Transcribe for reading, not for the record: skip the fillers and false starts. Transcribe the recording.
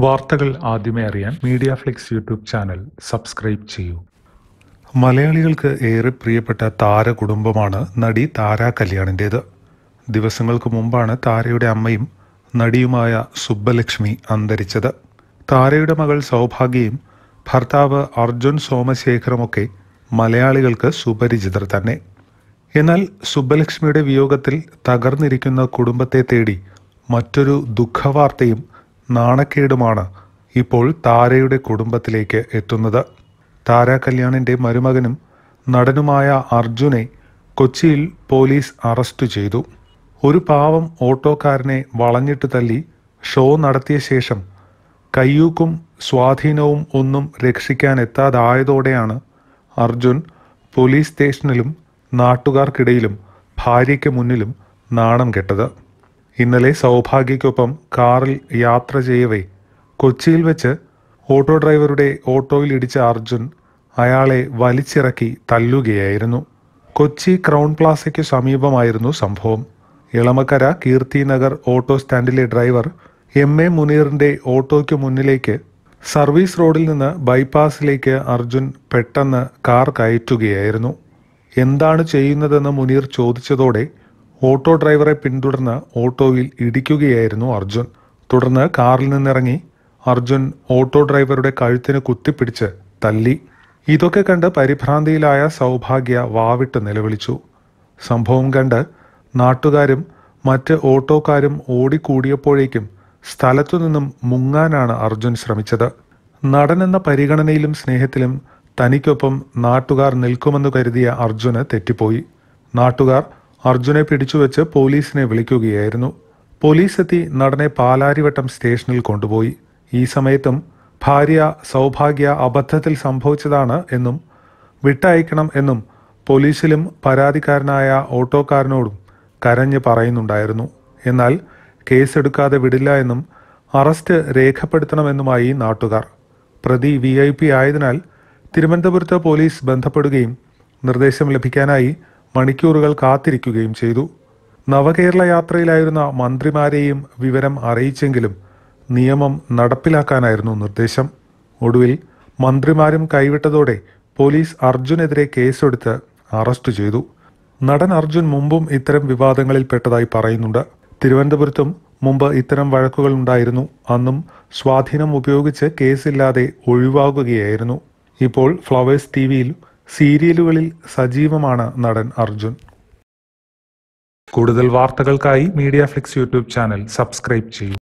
വാർത്തകൾ ആദ്യമേ അറിയാൻ media flix YouTube channel subscribe ചെയ്യൂ. മലയാളികൾക്ക് ഏറെ പ്രിയപ്പെട്ട താരകുടുംബമാണ് നടി താര കല്യാണിൻ്റേത്. ദിവസങ്ങൾക്ക് മുമ്പാണ് താരയുടെ അമ്മയും നടിയുമായ സുബ്ബലക്ഷ്മി അന്തരിച്ചത്. താരയുടെ മകൾ സൗഭാഗ്യയും ഭർത്താവ് അർജുൻ സോമശേഖറുമൊക്കെ മലയാളികൾക്ക് സുപരിചിതർ തന്നെ. എന്നാൽ സുബ്ബലക്ഷ്മിയുടെ വിയോഗത്തിൽ തകർന്നിരിക്കുന്ന കുടുംബത്തെ തേടി മറ്റൊരു ദുഃഖവാർത്തയും നാണക്കേടുമാണ് ഇപ്പോൾ താരയുടെ കുടുംബത്തിലേക്ക് എത്തുന്നത്. താര കല്യാണിൻ്റെ മരുമകനും നടനുമായ അർജുനെ കൊച്ചിയിൽ പോലീസ് അറസ്റ്റ് ചെയ്തു. ഒരു പാവം ഓട്ടോക്കാരനെ വളഞ്ഞിട്ട് തല്ലി ഷോ നടത്തിയ ശേഷം കയ്യൂക്കും സ്വാധീനവും ഒന്നും രക്ഷിക്കാൻ എത്താതായതോടെയാണ് അർജുൻ പോലീസ് സ്റ്റേഷനിലും നാട്ടുകാർക്കിടയിലും ഭാര്യയ്ക്ക് മുന്നിലും നാണം കെട്ടത്. ഇന്നലെ സൗഭാഗ്യയ്ക്കൊപ്പം കാറിൽ യാത്ര ചെയ്യവേ കൊച്ചിയിൽ വെച്ച് ഓട്ടോ ഡ്രൈവറുടെ ഓട്ടോയിൽ ഇടിച്ച അർജുൻ അയാളെ വലിച്ചിറക്കി തല്ലുകയായിരുന്നു. കൊച്ചി ക്രൗൺ പ്ലാസയ്ക്ക് സമീപമായിരുന്നു സംഭവം. ഇളമക്കര കീർത്തിനഗർ ഓട്ടോ സ്റ്റാൻഡിലെ ഡ്രൈവർ എം.എ. മുനീറിൻ്റെ ഓട്ടോയ്ക്ക് മുന്നിലേക്ക് സർവീസ് റോഡിൽ നിന്ന് ബൈപ്പാസിലേക്ക് അർജുൻ പെട്ടെന്ന് കാർ കയറ്റുകയായിരുന്നു. എന്താണ് ചെയ്യുന്നതെന്ന് മുനീർ ചോദിച്ചതോടെ ഓട്ടോ ഡ്രൈവറെ പിന്തുടർന്ന് ഓട്ടോയിൽ ഇടിക്കുകയായിരുന്നു അർജുൻ. തുടർന്ന് കാറിൽ നിന്നിറങ്ങി അർജുൻ ഓട്ടോ ഡ്രൈവറുടെ കഴുത്തിന് കുത്തിപ്പിടിച്ച് തല്ലി. ഇതൊക്കെ കണ്ട് പരിഭ്രാന്തിയിലായ സൗഭാഗ്യ വാവിട്ട് നിലവിളിച്ചു. സംഭവം കണ്ട് നാട്ടുകാരും മറ്റ് ഓട്ടോക്കാരും ഓടിക്കൂടിയപ്പോഴേക്കും സ്ഥലത്തു നിന്നും മുങ്ങാനാണ് അർജുൻ ശ്രമിച്ചത്. നടനെന്ന പരിഗണനയിലും സ്നേഹത്തിലും തനിക്കൊപ്പം നാട്ടുകാർ നിൽക്കുമെന്ന് കരുതിയ അർജുന് തെറ്റിപ്പോയി. നാട്ടുകാർ അർജുനെ പിടിച്ചുവെച്ച് പോലീസിനെ വിളിക്കുകയായിരുന്നു. പോലീസ് എത്തി നടനെ പാലാരിവട്ടം സ്റ്റേഷനിൽ കൊണ്ടുപോയി. ഈ സമയത്തും ഭാര്യ സൗഭാഗ്യ അബദ്ധത്തിൽ സംഭവിച്ചതാണ് എന്നും വിട്ടയക്കണം എന്നും പോലീസിലും പരാതിക്കാരനായ ഓട്ടോക്കാരനോടും കരഞ്ഞ് പറയുന്നുണ്ടായിരുന്നു. എന്നാൽ കേസെടുക്കാതെ വിടില്ല എന്നും അറസ്റ്റ് രേഖപ്പെടുത്തണമെന്നുമായി നാട്ടുകാർ. പ്രതി VIP ആയതിനാൽ തിരുവനന്തപുരത്ത് പോലീസ് ബന്ധപ്പെടുകയും നിർദ്ദേശം ലഭിക്കാനായി മണിക്കൂറുകൾ കാത്തിരിക്കുകയും ചെയ്തു. നവകേരള യാത്രയിലായിരുന്ന മന്ത്രിമാരെയും വിവരം അറിയിച്ചെങ്കിലും നിയമം നടപ്പിലാക്കാനായിരുന്നു നിർദ്ദേശം. ഒടുവിൽ മന്ത്രിമാരും കൈവിട്ടതോടെ പോലീസ് അർജുനെതിരെ കേസെടുത്ത് അറസ്റ്റ് ചെയ്തു. നടൻ അർജുൻ മുമ്പും ഇത്തരം വിവാദങ്ങളിൽ പെട്ടതായി പറയുന്നുണ്ട്. തിരുവനന്തപുരത്തും മുമ്പ് ഇത്തരം വഴക്കുകൾ ഉണ്ടായിരുന്നു. അന്നും സ്വാധീനം ഉപയോഗിച്ച് കേസില്ലാതെ ഒഴിവാകുകയായിരുന്നു. ഇപ്പോൾ ഫ്ലവേഴ്സ് TVയിൽ സീരിയലുകളിൽ സജീവമാണ് നടൻ അർജുൻ. കൂടുതൽ വാർത്തകൾക്കായി media flix YouTube channel subscribe ചെയ്യൂ.